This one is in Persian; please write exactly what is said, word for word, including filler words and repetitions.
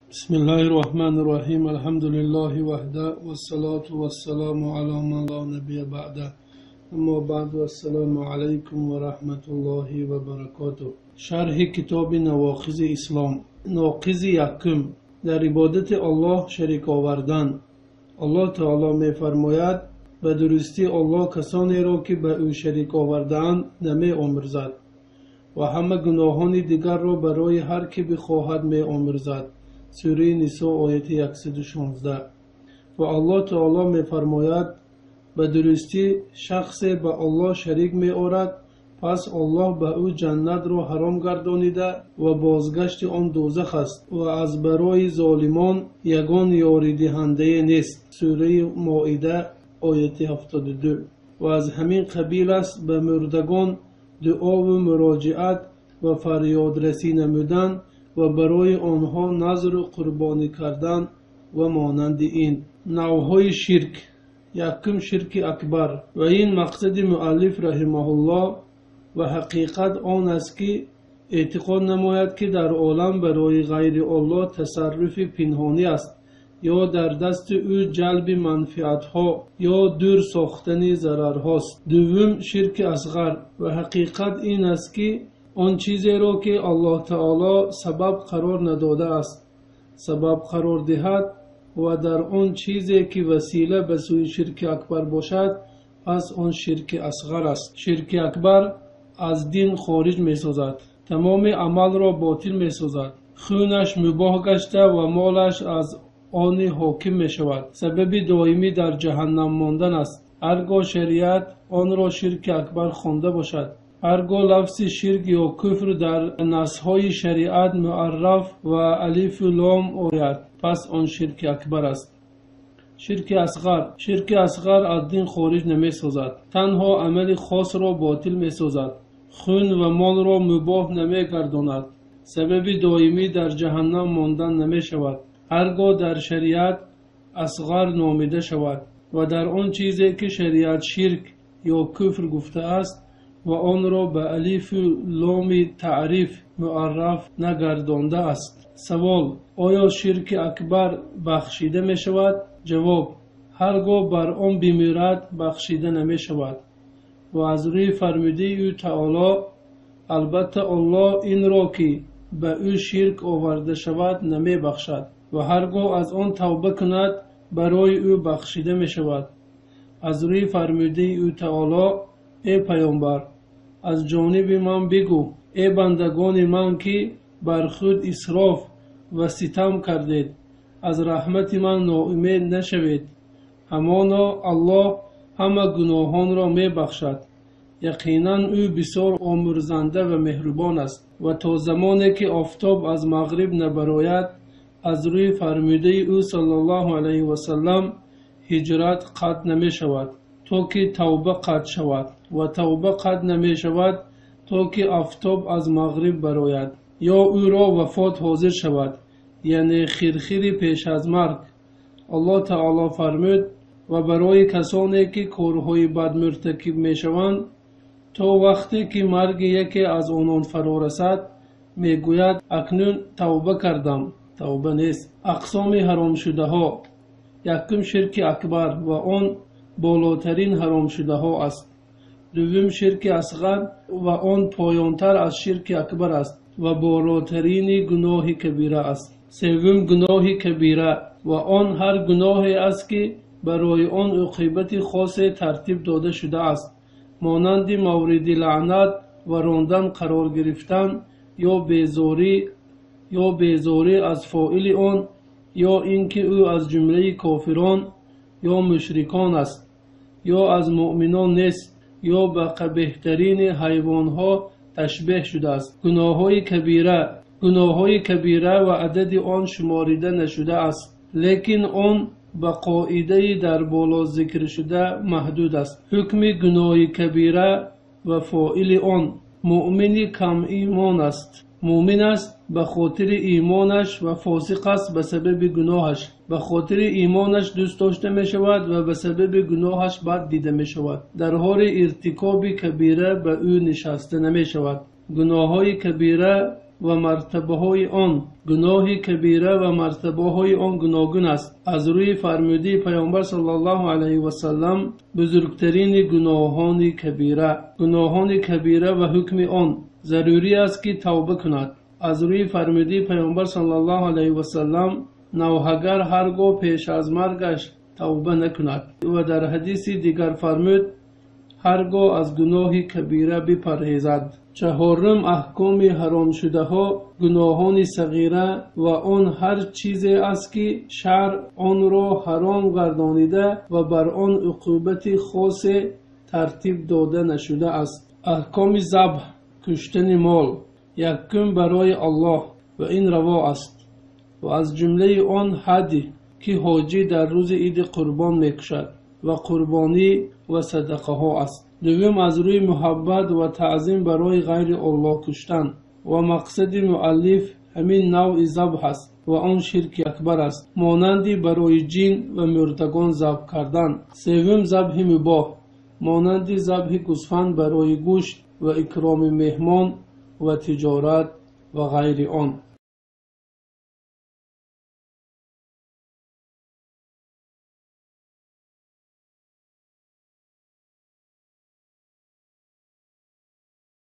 بسم الله الرحمن الرحیم. الحمد لله وحده والصلاة والسلام على من لا نبی بعده. اما بعد السلام علیکم و رحمت الله و برکاته. شرح کتاب نواقض اسلام. ناقض یکم، در عبادت الله شریک آوردن. الله تعالی می فرماید به درستی الله کسانی را که به او شریک آوردند نمی آمرزد و همه گناهان دیگر را برای هر که بخواهد می آمرزد. سوره نساء آیت صد و شانزده. و الله تعالی می فرماید به درستی شخص به الله شریک می آورد، پس الله به او جنت را حرام گردانیده و بازگشت آن دوزخ است و از برای ظالمان یگان یاری دهنده نیست. سوره مائده آیت هفتاد و دو. و از همین قبیل است به مردگان دعا و مراجعت و فریاد رسی نمودن و برای آنها نذر و قربانی کردن و مانند این. نوعهای شرک. یکم شرک اکبر، و این مقصد مؤلف رحمه الله و حقیقت آن است که اعتقاد نماید که در عالم برای غیر الله تصرف پنهانی است یا در دست او جلب منفعت ها یا دور ساختن ضرر هاست. دوم شرک اصغر، و حقیقت این است که آن چیزی را که الله تعالی سبب قرار نداده است سبب قرار دهد و در آن چیزی که وسیله به سوی شرک اکبر باشد، پس آن شرک اصغر است. شرک اکبر از دین خارج می سازد، تمام عمل را باطل می سازد، خونش مباح گشته و مالش از آن حاکم می شود، سبب دائمی در جهنم ماندن است. هرگاه شریعت آن را شرک اکبر خوانده باشد، هرگاه لفظ شرک یا کفر در نصهای شریعت معرف و الف و لام آید، پس آن شرک اکبر است. شرک اصغر. شرک اصغر از دین خارج نمی سازد، تنها عمل خاص را باطل می سازد، خون و مال را مباح نمی گرداند، سبب دائمی در جهنم ماندن نمی شود. هرگاه در شریعت اصغر نامیده شود و در آن چیزی که شریعت شرک یا کفر گفته است و آن را به الف و لام تعریف معرف نگردانده است. سوال: آیا شرک اکبر بخشیده می شود؟ جواب: هرگاه بر آن بمیرد بخشیده نمی شود. و از روی فرموده او تعالی: البته الله این را که به او شرک آورده شود نمی بخشد و هرگاه از آن توبه کند برای او بخشیده می شود. از روی فرموده او تعالی: ای پیامبر، از جانب من بگو ای بندگان من که بر خود اسراف و ستم کردید، از رحمت من ناامید نشوید. همانا الله همه گناهان را می بخشد، یقینا او بسیار آمرزنده و مهربان است. و تا زمانی که آفتاب از مغرب نبراید، از روی فرموده او صلی الله علیه و سلم هجرت قطع نمی شود تا که توبه قطع شود و توبه قطع نمی شود تا که آفتاب از مغرب براید یا او را وفات حاضر شود، یعنی خیرخیری پیش از مرگ. الله تعالی فرمود: و برای کسانی که کارهای بد مرتکب می شوند تا وقتی که مرگ یکی از آنان فرا رسد می گوید اکنون توبه کردم. توبه نیست. اقسام حرام شده ها. یکم شرک اکبر و آن بالاترین حرام شده ها است. دوم شرک اصغر و آن پایانتر از شرک اکبر است و بالاترین گناه کبیره است. سوم گناه کبیره و آن هر گناهی است که برای آن عقوبت خاص ترتیب داده شده است، مانند مورد لعنت و راندن قرار گرفتن یا بیزاری یا بیزاری از فاعل آن، یا اینکه او از جمله کافران یا مشرکان است یا از مؤمنان نیست یا به قبیح‌ترین حیوانها تشبیه شده است. گناه‌های کبیره. گناه‌های کبیره و عدد آن شماریده نشده است، لیکن آن به قاعده در بالا ذکر شده محدود است. حکم گناه کبیره و فاعل آن: مؤمن کم ایمان است. مؤمن است به خاطر ایمانش و فاسق است به سبب گناهش. به خاطر ایمانش دوست داشته می شود و به سبب گناهش بد دیده می شود. در حال ارتکاب کبیره به او نشسته نمی شود. گناههای کبیره و مرتبه های آن گناه کبیره و مرتبه های آن گناهگون است. از روی فرموده پیامبر صلی الله علیه و سلم بزرگترین گناهان کبیره گناهان کبیره و حکم آن ضروری است که توبه کند. از روی فرموده پیامبر صلی الله علیه و سلم نوحگر هرگاه پیش از مرگش توبه نکند و در حدیث دیگر فرمود هرگاه از گناه کبیره بپرهیزد. چهارم احکام حرام شده ها گناهان صغیره و آن هر چیزی است که شرع آن را حرام گردانیده و بر آن عقوبت خاص ترتیب داده نشده است. احکام ذبح کشتن مال یکم برای الله و این روا است و از جمله آن حدی که حاجی در روز عید قربان میکشد و قربانی و صدقه ها است. دوم از روی محبت و تعظیم برای غیر الله کشتن و مقصد مؤلف همین نوع ذبح است و آن شرک اکبر است مانندی برای جن و مردگان ذبح کردن. سوم ذبح مباح مانندی ذبح گوسفند برای گوشت و اکرام مهمان و تجارت و غیر آن.